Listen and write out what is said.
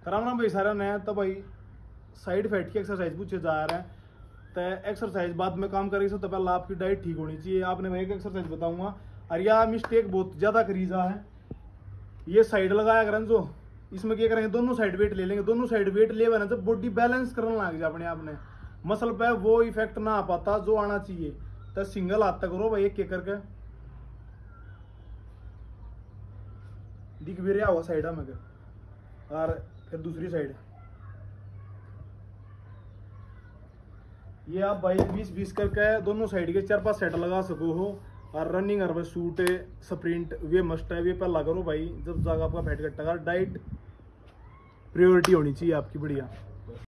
कराना भाई सारा ने तो भाई साइड फैट की एक्सरसाइज पूछे जा रहा है। तो एक्सरसाइज बाद में काम करेगी सबसे पहले आपकी डाइट ठीक होनी चाहिए। आपने मैं एक एक्सरसाइज बताऊंगा और यह मिस्टेक बहुत ज़्यादा करी जा है। ये साइड लगाया करें जो इसमें क्या करेंगे, दोनों साइड वेट ले लेंगे। दोनों साइड वेट ले ना जब बॉडी बैलेंस करने लग जाए अपने आपने मसल पे वो इफेक्ट ना आ पाता जो आना चाहिए। तो सिंगल हाथ तक करो भाई एक करके दिख भी रहा हुआ साइड में और फिर दूसरी साइड ये आप भाई 20-20 करके दोनों साइड के 4-5 सेट लगा सको हो। और रनिंग और शूट स्प्रिंट वे मस्ट है, वे पहला करो भाई जब जाकर आपका फैट कटेगा। डाइट प्रायोरिटी होनी चाहिए आपकी बढ़िया।